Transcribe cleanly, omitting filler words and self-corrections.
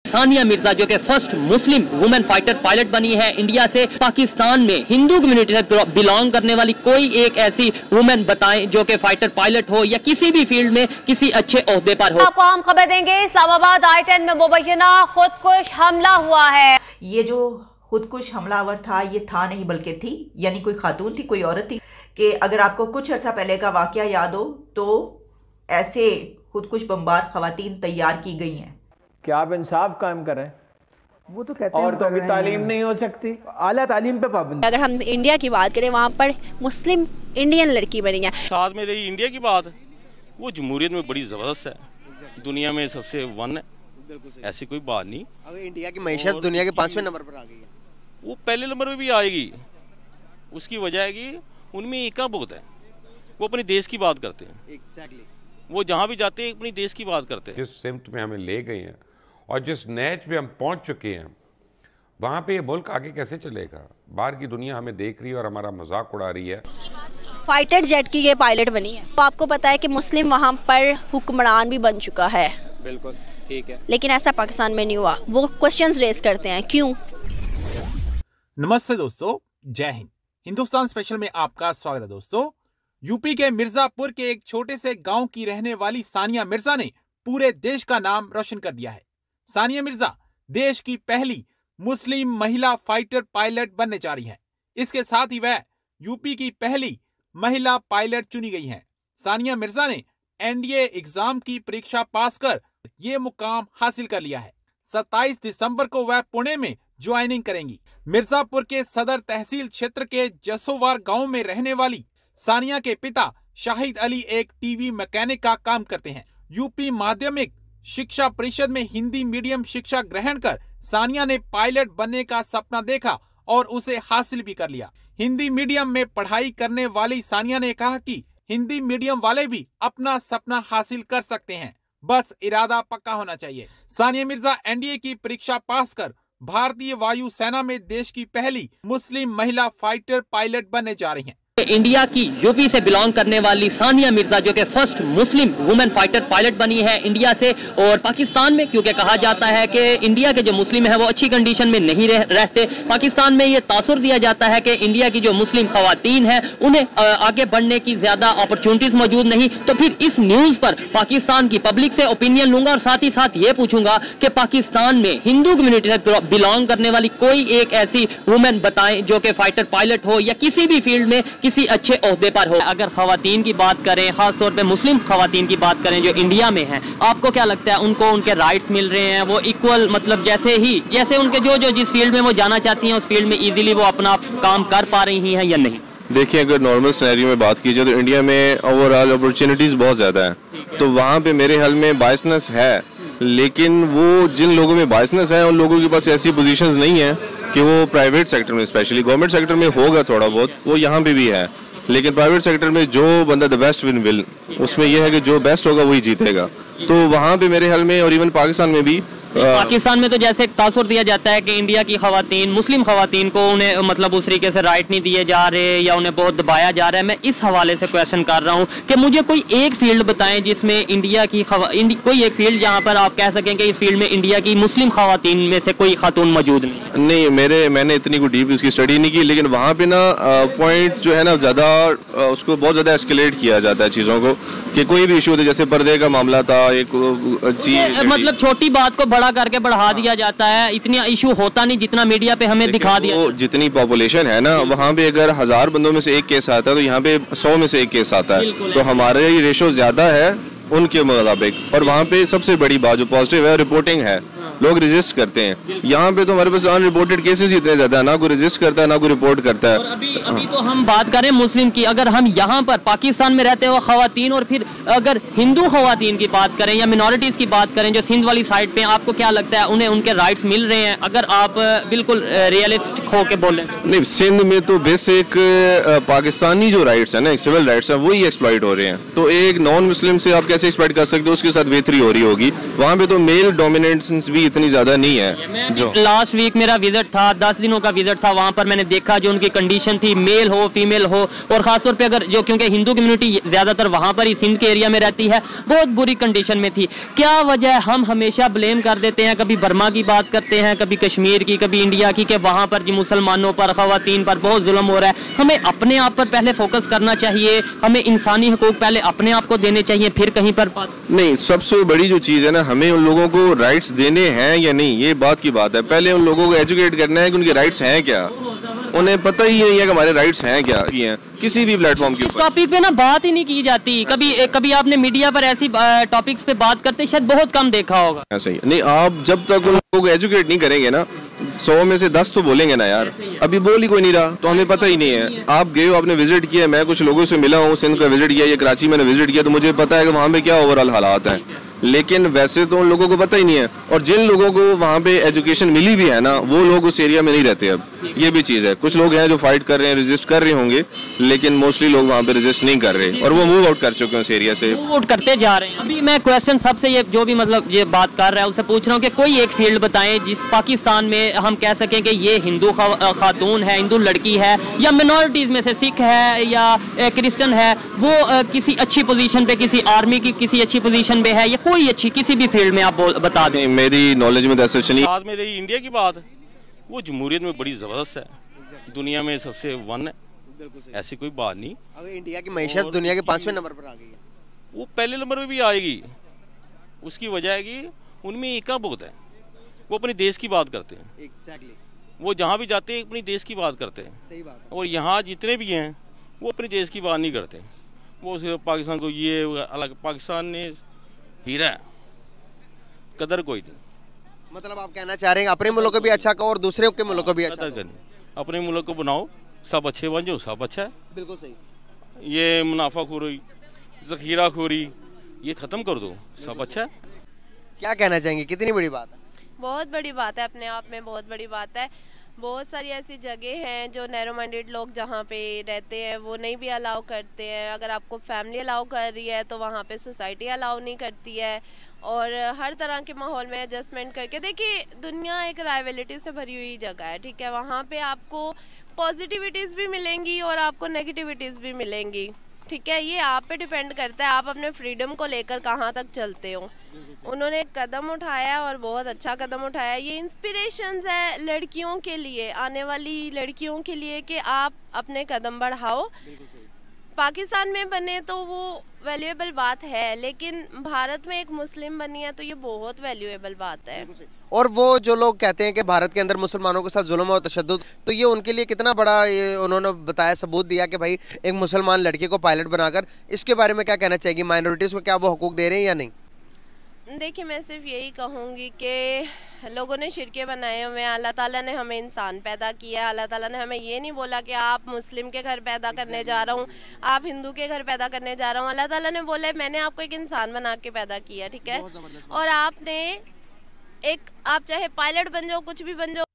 सानिया मिर्जा जो कि first Muslim women fighter pilot बनी है इंडिया से। पाकिस्तान में हिंदू कम्युनिटी से बिलोंग करने वाली कोई एक ऐसी वुमेन बताएं जो कि फाइटर पायलट हो या किसी भी फील्ड में किसी अच्छे ओहदे पर हो। आपको हम खबर देंगे, इस्लामाबाद I-10 में मुबैना खुदकुश हमला हुआ है। ये जो खुदकुश हमलावर था ये था नहीं बल्कि थी, यानी कोई खातून थी, कोई औरत थी। कि अगर आपको कुछ अर्सा पहले का वाकया याद हो तो ऐसे खुदकुश बमबार खवातीन तैयार की गई हैं। कि आप इंसाफ कायम करें, वो तो कहते हैं और तो भी तालीम नहीं हो सकती, आला तालीम पे पाबंदी। अगर हम इंडिया की बात करें, वहाँ पर मुस्लिम इंडियन लड़की बनी है। साथ में रही इंडिया की बात, वो जमहूरियत में बड़ी ज़बरदस्त है, दुनिया में सबसे वन है, ऐसी कोई बात नहीं। अगर इंडिया की मईशत दुनिया के 5वें नंबर पर आ गई है, वो पहले नंबर पे भी आएगी। उसकी वजह है कि उनमें एका बहुत है, वो अपने देश की बात करते हैं। एग्जैक्टली, वो जहाँ भी जाते हैं अपनी देश की बात करते हैं। जिस सिमत में हमें ले गए हैं और जिस नैच पे हम पहुंच चुके हैं, वहाँ पे ये मुल्क आगे कैसे चलेगा? बाहर की दुनिया हमें देख रही है और हमारा मजाक उड़ा रही है। फाइटर जेट की ये पायलट बनी है। तो आपको पता है कि मुस्लिम वहाँ पर हुक्मरान भी बन चुका है। बिल्कुल ठीक है, लेकिन ऐसा पाकिस्तान में नहीं हुआ। वो क्वेश्चंस रेज करते हैं, क्यों? नमस्ते दोस्तों, जय हिंद। हिंदुस्तान स्पेशल में आपका स्वागत है दोस्तों। यूपी के मिर्जापुर के एक छोटे से गांव की रहने वाली सानिया मिर्जा ने पूरे देश का नाम रोशन कर दिया है। सानिया मिर्जा देश की पहली मुस्लिम महिला फाइटर पायलट बनने जा रही हैं। इसके साथ ही वह यूपी की पहली महिला पायलट चुनी गई हैं। सानिया मिर्जा ने एनडीए एग्जाम की परीक्षा पास कर ये मुकाम हासिल कर लिया है। 27 दिसंबर को वह पुणे में ज्वाइनिंग करेंगी। मिर्जापुर के सदर तहसील क्षेत्र के जसोवार गांव में रहने वाली सानिया के पिता शाहिद अली एक टीवी मैकेनिक का काम करते हैं। यूपी माध्यमिक शिक्षा परिषद में हिंदी मीडियम शिक्षा ग्रहण कर सानिया ने पायलट बनने का सपना देखा और उसे हासिल भी कर लिया। हिंदी मीडियम में पढ़ाई करने वाली सानिया ने कहा कि हिंदी मीडियम वाले भी अपना सपना हासिल कर सकते हैं, बस इरादा पक्का होना चाहिए। सानिया मिर्जा एनडीए की परीक्षा पास कर भारतीय वायु सेना में देश की पहली मुस्लिम महिला फाइटर पायलट बनने जा रही हैं। इंडिया की यूपी से बिलोंग करने वाली सानिया मिर्जा जो कि first Muslim women fighter pilot बनी है इंडिया से। और पाकिस्तान में क्योंकि कहा जाता है कि इंडिया के जो मुस्लिम है वो अच्छी कंडीशन में नहीं रहते, पाकिस्तान में ये तासुर दिया जाता है कि इंडिया की जो मुस्लिम खवातीन है उन्हें आगे बढ़ने की ज्यादा अपॉर्चुनिटीज मौजूद नहीं। तो फिर इस न्यूज पर पाकिस्तान की पब्लिक से ओपिनियन लूंगा और साथ ही साथ ये पूछूंगा कि पाकिस्तान में हिंदू कम्युनिटी से बिलोंग करने वाली कोई एक ऐसी वुमेन बताएं जो कि फाइटर पायलट हो या किसी भी फील्ड में किसी अच्छे ओहदे पर हो। अगर खवातीन की बात करें, खास तौर पे मुस्लिम खवातीन की बात करें जो इंडिया में हैं, आपको क्या लगता है उनको उनके राइट्स मिल रहे हैं? वो इक्वल, मतलब जैसे उनके जो जिस फील्ड में वो जाना चाहती हैं उस फील्ड में इजीली वो अपना काम कर पा रही हैं या नहीं? देखिए, अगर नॉर्मल सिनेरियो में बात की जाए तो इंडिया में ओवरऑल अपॉर्चुनिटीज बहुत ज़्यादा है, तो वहाँ पे मेरे ख्याल में बायसनेस है। लेकिन वो जिन लोगों में बायसनेस है उन लोगों के पास ऐसी पोजीशंस नहीं है कि वो प्राइवेट सेक्टर में, स्पेशली गवर्नमेंट सेक्टर में होगा थोड़ा बहुत, वो यहाँ पे भी है। लेकिन प्राइवेट सेक्टर में जो बंदा द बेस्ट विन विल, उसमें यह है कि जो बेस्ट होगा वही जीतेगा। तो वहाँ पे मेरे ख्याल में, और इवन पाकिस्तान में भी, पाकिस्तान में तो जैसे एक तासुर दिया जाता है कि इंडिया की खवातीन, मुस्लिम खवातीन को उन्हें मतलब उस तरीके से राइट नहीं दिए जा रहे या उन्हें बहुत दबाया जा रहा है। मैं इस हवाले से क्वेश्चन कर रहा हूँ कि मुझे कोई एक फील्ड बताएं जिसमें इंडिया की कोई एक फील्ड जहाँ पर आप कह सकें कि इस फील्ड में इंडिया की मुस्लिम खवातीन में से कोई खातून मौजूद नहीं। मैंने इतनी कोई डीप इसकी स्टडी नहीं की, लेकिन वहाँ पे ना पॉइंट जो है ना ज़्यादा उसको बहुत ज़्यादा एस्केलेट किया जाता है चीज़ों को, कि कोई भी इशू, जैसे पर्दे का मामला था, एक चीज मतलब छोटी बात को बड़ा करके बढ़ा दिया जाता है। इतना इशू होता नहीं जितना मीडिया पे हमें दिखा दिया। जितनी पॉपुलेशन है ना, वहाँ पे अगर 1000 बंदों में से एक केस आता है तो यहाँ पे 100 में से एक केस आता है। तो हमारे ये रेशो ज्यादा है उनके मुताबिक। और वहाँ पे सबसे बड़ी बात जो पॉजिटिव है, रिपोर्टिंग है। लोग रजिस्ट करते हैं। यहाँ पे तो हमारे पास अनरिपोर्टेड केसेस इतने ज्यादा है, ना कोई रजिस्ट करता है ना कोई रिपोर्ट करता है। और अभी तो हम बात करें मुस्लिम की, अगर हम यहाँ पर पाकिस्तान में रहते हुए खवातीन और फिर अगर हिंदू खवातीन की बात करें या मिनॉरिटीज की बात करें जो सिंध वाली साइड पे, आपको क्या लगता है उन्हें उनके राइट्स मिल रहे हैं? अगर आप बिल्कुल रियलिस्टिक होके बोलें। नहीं, सिंध में तो बेसिक पाकिस्तानी जो राइट्स है ना, सिविल राइट्स है, वही एक्सप्लॉइट हो रहे हैं। तो एक नॉन मुस्लिम से आप कैसे एक्सप्लॉइट कर सकते हो? उसके साथ बेहतरी हो रही होगी। वहाँ पे तो मेल डोमिनेंस भी इतनी ज्यादा नहीं है। जो लास्ट वीक मेरा विजिट था, 10 दिनों का विजिट था, वहाँ पर मैंने देखा जो उनकी कंडीशन थी, मेल हो फीमेल हो, और खासतौर पे अगर जो क्योंकि हिंदू कम्युनिटी ज़्यादातर वहाँ पर ही सिंध के एरिया में रहती है, बहुत बुरी कंडीशन में थी। क्या वजह है हम हमेशा ब्लेम कर देते हैं, कभी बर्मा की बात करते हैं, कभी कश्मीर की, कभी इंडिया की, कि वहाँ पर जी मुसलमानों पर, ख़वातीन पर बहुत जुल्म हो रहा है। हमें अपने आप पर पहले फोकस करना चाहिए, हमें इंसानी हकूक पहले अपने आप को देने चाहिए, फिर कहीं पर नहीं। सबसे बड़ी जो चीज़ है ना, हमें उन लोगों को राइट्स देने हैं या नहीं, ये बात की बात है। पहले उन लोगों को एजुकेट करना है कि उनके राइट्स हैं क्या। उन्हें पता ही नहीं है कि हमारे राइट्स हैं क्या हैं किसी भी प्लेटफॉर्म के ऊपर। टॉपिक पे ना बात ही नहीं की जाती। कभी आपने मीडिया पर ऐसी टॉपिक्स पे बात करते शायद बहुत कम देखा होगा। ऐसा ही नहीं, आप जब तक उन लोगों को एजुकेट नहीं करेंगे ना, 100 में से 10 तो बोलेंगे ना यार, अभी बोल ही कोई नहीं रहा, तो हमें पता ही नहीं है। आप गए हो, आपने विजिट किया, मैं कुछ लोगों से मिला हूँ, सिंध का विजिट किया या कराची मैंने विजिट किया, तो मुझे पता है कि वहाँ पे क्या ओवरऑल हालात हैं। लेकिन वैसे तो उन लोगों को पता ही नहीं है, और जिन लोगों को वहाँ पे एजुकेशन मिली भी है ना, वो लोग उस एरिया में नहीं रहते। अब ये भी चीज़ है, कुछ लोग हैं जो फाइट कर रहे हैं, रेजिस्ट कर रहे होंगे, लेकिन मोस्टली लोग वहाँ पे रेजिस्ट नहीं कर रहे, और वो मूव आउट कर चुके हैं उस एरिया से, मूव आउट करते जा रहे हैं। अभी मैं क्वेश्चन सबसे ये जो भी मतलब ये बात कर रहा है उससे पूछ रहा हूँ कि कोई एक फील्ड बताएं जिस पाकिस्तान में हम कह सकें कि ये हिंदू खातून है, हिंदू लड़की है, या मिनॉरिटीज़ में से सिख है या क्रिश्चियन है, वो किसी अच्छी पोजीशन पे, किसी आर्मी की किसी अच्छी पोजीशन पे है, या कोई अच्छी किसी भी फील्ड में आप बता दें। मेरी नॉलेज में ऐसा नहीं। साथ में रही इंडिया की बात, वो जमहूरियत में बड़ी ज़बरदस्त है, दुनिया में सबसे वन है, ऐसी कोई बात नहीं। अगर इंडिया की मैशत दुनिया के 5वें नंबर पर आ गई है, वो पहले नंबर पे भी आएगी। उसकी वजह है कि उनमें एका बहुत है, वो अपने देश की बात करते हैं। एग्जैक्टली। वो जहाँ भी जाते हैं अपनी देश की बात करते हैं। सही बात है। और यहाँ जितने भी हैं वो अपने देश की बात नहीं करते, वो सिर्फ पाकिस्तान को ये अलग, पाकिस्तान ने हीरा है, कदर कोई नहीं। मतलब आप कहना चाह रहे हैं अपने मुल्क को भी अच्छा करो और दूसरे के मुल्क को भी अच्छा करो। अपने मुल्क को बनाओ, सब अच्छे बन जाओ, सब अच्छा है। बिल्कुल सही। ये मुनाफाखोरी, ज़ख़ीराखोरी, ये ख़त्म कर दो, सब अच्छा है। क्या कहना चाहेंगे, कितनी बड़ी बात है? बहुत बड़ी बात है, अपने आप में बहुत बड़ी बात है। बहुत सारी ऐसी जगह हैं जो नैरो माइंडेड लोग जहाँ पे रहते हैं वो नहीं भी अलाउ करते हैं। अगर आपको फैमिली अलाउ कर रही है तो वहाँ पे सोसाइटी अलाउ नहीं करती है, और हर तरह के माहौल में एडजस्टमेंट करके, देखिए दुनिया एक राइवलिटी से भरी हुई जगह है, ठीक है। वहाँ पे आपको पॉजिटिविटीज़ भी मिलेंगी और आपको नेगेटिविटीज़ भी मिलेंगी, ठीक है। ये आप पे डिपेंड करता है आप अपने फ्रीडम को लेकर कहाँ तक चलते हो। उन्होंने एक कदम उठाया और बहुत अच्छा कदम उठाया। ये इंस्पिरेशंस है लड़कियों के लिए, आने वाली लड़कियों के लिए, कि आप अपने कदम बढ़ाओ। पाकिस्तान में बने तो वो वैल्यूएबल बात है, लेकिन भारत में एक मुस्लिम बनी है तो ये बहुत वैल्यूएबल बात है। और वो जो लोग कहते हैं कि भारत के अंदर मुसलमानों के साथ जुल्म और तशद्दुद, तो ये उनके लिए कितना बड़ा ये उन्होंने बताया, सबूत दिया कि भाई एक मुसलमान लड़के को पायलट बनाकर, इसके बारे में क्या कहना चाहेगी? माइनॉरिटीज़ को क्या वो हकूक दे रहे हैं या नहीं? देखिए मैं सिर्फ यही कहूँगी कि लोगों ने शिरके बनाए हुए हैं। अल्लाह ताला ने हमें इंसान पैदा किया है। अल्लाह ताला ने हमें ये नहीं बोला कि आप मुस्लिम के घर पैदा करने जा रहा हूँ, आप हिंदू के घर पैदा करने जा रहा हूँ। अल्लाह ताला ने बोला मैंने आपको एक इंसान बना के पैदा किया, ठीक है। और आपने एक, आप चाहे पायलट बन जाओ, कुछ भी बन जाओ,